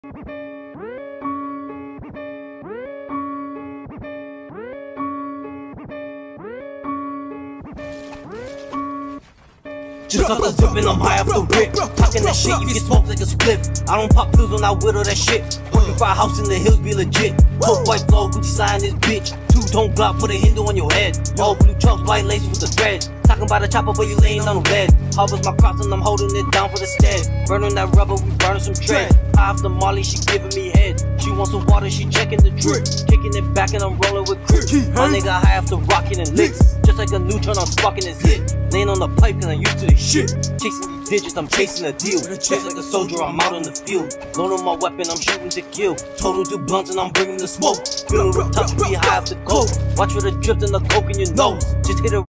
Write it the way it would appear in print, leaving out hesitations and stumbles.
Just off the zip and I'm high off the rip. Talking that shit, you get smoked like a spliff. I don't pop pills when I whittle that shit. Working for a house in the hills, be legit. Cold white flow, Gucci sign this bitch. Two-tone Glock, put a Hindu on your head. All blue chucks, white laces with the threads. Talking about a chopper, but you laying on the bed. Harvest my crops and I'm holding it down for the stead. Burning that rubber, we burning some tread. High off the molly, she giving me head. She wants some water, she checking the drip. Kicking it back and I'm rolling with crips. My nigga high off the rockin' and licks. Just like a neutron, I'm sparking his hit. Laying on the pipe cause I'm used to this shit. Chasing these digits, I'm chasing a deal. Just like a soldier, I'm out in the field. Loading my weapon, I'm shooting to kill. Total do blunts and I'm bringing the smoke. Feeling real tough, be high off the coke. Watch for the drift and the coke in your nose. Just hit a